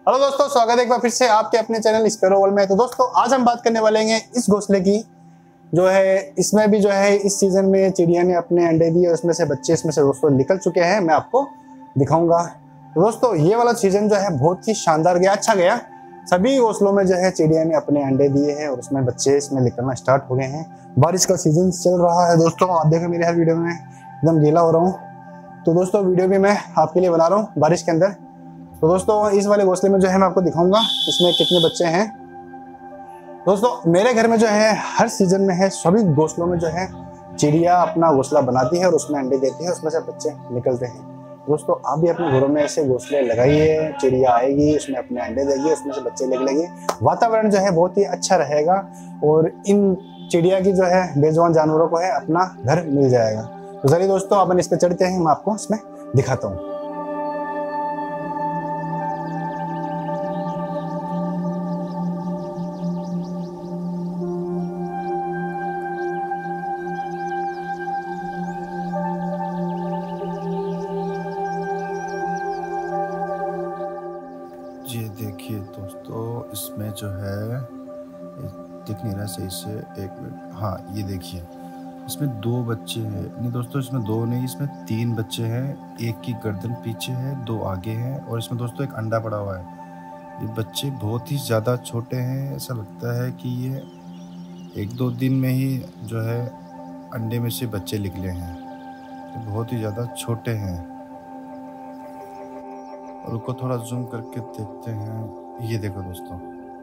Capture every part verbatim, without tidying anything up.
Hello दोस्तों, स्वागत है एक बार फिर से आपके अपने चैनल स्पैरो वर्ल्ड में। तो दोस्तों आज हम बात करने वाले हैं इस घोंसले की, जो है इसमें भी जो है इस सीजन में चिड़िया ने अपने अंडे दिए और उसमें से बच्चे इसमें से दोस्तों निकल चुके हैं। मैं आपको दिखाऊंगा। तो दोस्तों ये वाला सीजन जो है बहुत ही शानदार गया, अच्छा गया। सभी घोंसलों में जो है चिड़िया ने अपने अंडे दिए हैं और उसमें बच्चे इसमें निकलना स्टार्ट हो गए हैं। बारिश का सीजन चल रहा है दोस्तों, आप देखो मेरे हर वीडियो में एकदम गीला हो रहा हूँ। तो दोस्तों वीडियो भी मैं आपके लिए बना रहा हूँ बारिश के अंदर। तो दोस्तों इस वाले घोंसले में जो है मैं आपको दिखाऊंगा इसमें कितने बच्चे हैं। दोस्तों मेरे घर में जो है हर सीजन में है, सभी घोंसलों में जो है चिड़िया अपना घोंसला बनाती है और उसमें अंडे देती है, उसमें से बच्चे निकलते हैं। दोस्तों आप भी अपने घरों में ऐसे घोंसले लगाइए, चिड़िया आएगी, उसमें अपने अंडे देगी, उसमें से बच्चे निकलेंगे। वातावरण जो है बहुत ही अच्छा रहेगा और इन चिड़िया की जो है बेजुबान जानवरों को है अपना घर मिल जाएगा। तो चलिए दोस्तों अपन इस पे चढ़ते हैं, मैं आपको इसमें दिखाता हूँ। ये देखिए दोस्तों, इसमें जो है दिख नहीं रहा सही से, एक मिनट। हाँ ये देखिए, इसमें दो बच्चे हैं। नहीं दोस्तों इसमें दो नहीं, इसमें तीन बच्चे हैं। एक की गर्दन पीछे है, दो आगे हैं और इसमें दोस्तों एक अंडा पड़ा हुआ है। ये बच्चे बहुत ही ज़्यादा छोटे हैं, ऐसा लगता है कि ये एक दो दिन में ही जो है अंडे में से बच्चे निकले हैं। ये बहुत ही ज़्यादा छोटे हैं और उसको थोड़ा जूम करके देखते हैं। ये देखो दोस्तों,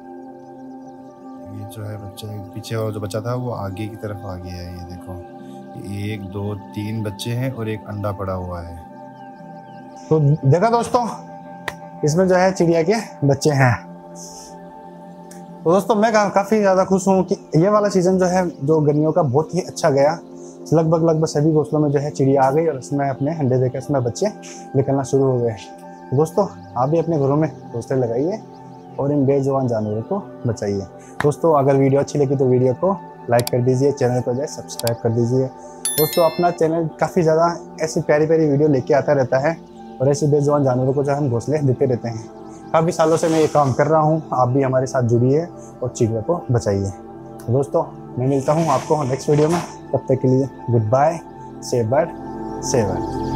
ये जो है बच्चा पीछे और जो बच्चा था वो आगे की तरफ आ गया है। ये देखो, एक दो तीन बच्चे हैं और एक अंडा पड़ा हुआ है। तो देखा दोस्तों, इसमें जो है चिड़िया के बच्चे हैं। तो दोस्तों मैं का, काफ़ी ज़्यादा खुश हूँ कि ये वाला सीज़न जो है जो गर्मियों का बहुत ही अच्छा गया। लगभग लगभग सभी घोंसलों में जो है चिड़िया आ गई और उसमें अपने अंडे देकर उसमें बच्चे निकलना शुरू हो गए। तो दोस्तों आप भी अपने घरों में घोंसले लगाइए और इन बेजुबान जानवरों को बचाइए। दोस्तों अगर वीडियो अच्छी लगी तो वीडियो को लाइक कर दीजिए, चैनल को जो है सब्सक्राइब कर दीजिए। दोस्तों अपना चैनल काफ़ी ज़्यादा ऐसी प्यारी प्यारी वीडियो लेके आता रहता है और ऐसे बेजुबान जानवरों को जो हम घोंसले देते रहते हैं। काफ़ी सालों से मैं ये काम कर रहा हूँ, आप भी हमारे साथ जुड़िए और चिड़िया को बचाइए। दोस्तों मैं मिलता हूँ आपको नेक्स्ट वीडियो में, तब तक के लिए गुड बाय। से बर्ड से बर्ड।